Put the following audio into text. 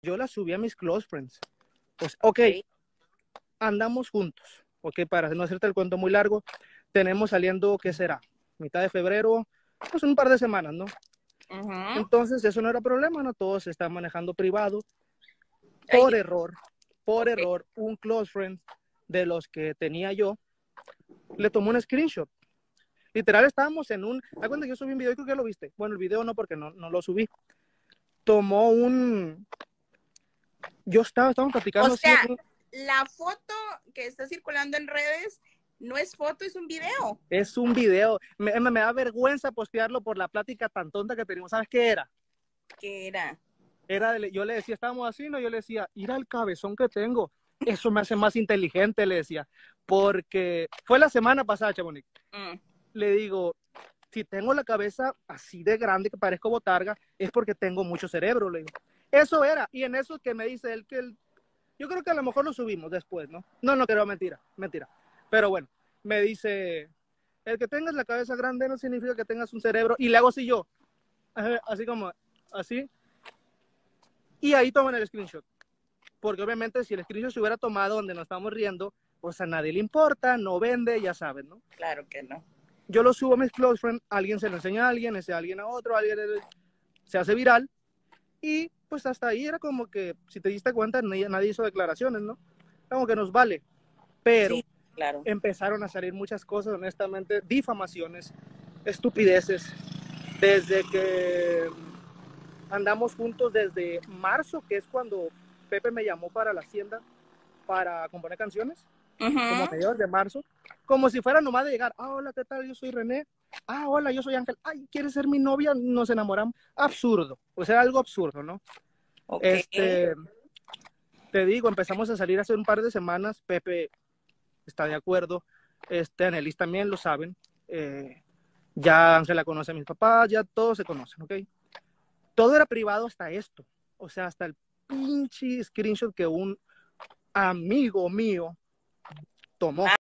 yo la subí a mis close friends. Pues, ok, andamos juntos. Ok, para no hacerte el cuento muy largo, tenemos saliendo, ¿qué será? Mitad de febrero, pues un par de semanas, ¿no? Entonces, eso no era problema, ¿no? Todos se están manejando privado. Por error, un close friend de los que tenía yo, le tomó un screenshot. Literal, estábamos en un... ¿Te acuerdas que yo subí un video y creo que lo viste? Bueno, el video no, porque no lo subí. Tomó un... Estábamos O platicando así. sea, la foto que está circulando en redes no es foto, es un video. Es un video. Me da vergüenza postearlo por la plática tan tonta que teníamos. ¿Sabes qué era? ¿Qué era? Yo le decía, estábamos así, ¿no? Yo le decía, mira el cabezón que tengo. Eso me hace más inteligente, le decía. Porque fue la semana pasada, Chamonix. Le digo, si tengo la cabeza así de grande que parezco botarga, es porque tengo mucho cerebro, le digo. Eso era. Y en eso que me dice él yo creo que a lo mejor lo subimos después, ¿no? No creo, mentira. Pero bueno, me dice, el que tengas la cabeza grande no significa que tengas un cerebro. Y le hago así yo, así como, así. Y ahí toman el screenshot. Porque obviamente si el screenshot se hubiera tomado donde nos estamos riendo, pues a nadie le importa, no vende, ya saben, ¿no? Claro que no. Yo lo subo a mis close friends, alguien se lo enseña a alguien, ese alguien a otro, alguien se hace viral. Y pues hasta ahí era como que, si te diste cuenta, nadie hizo declaraciones, ¿no? Como que nos vale. Pero sí, claro, empezaron a salir muchas cosas, honestamente, difamaciones, estupideces, desde que andamos juntos desde marzo, que es cuando Pepe me llamó para la hacienda para componer canciones, como mediados de marzo, como si fuera nomás de llegar, hola, ¿qué tal? Yo soy René, hola, yo soy Ángel, ¿quieres ser mi novia? Nos enamoramos, absurdo, pues era algo absurdo, ¿no? Okay. Te digo, empezamos a salir hace un par de semanas, Pepe está de acuerdo, Anelis también lo saben, ya Ángela conoce a mis papás, ya todos se conocen, ¿ok? Todo era privado hasta esto, o sea, hasta el pinche screenshot que un amigo mío tomó.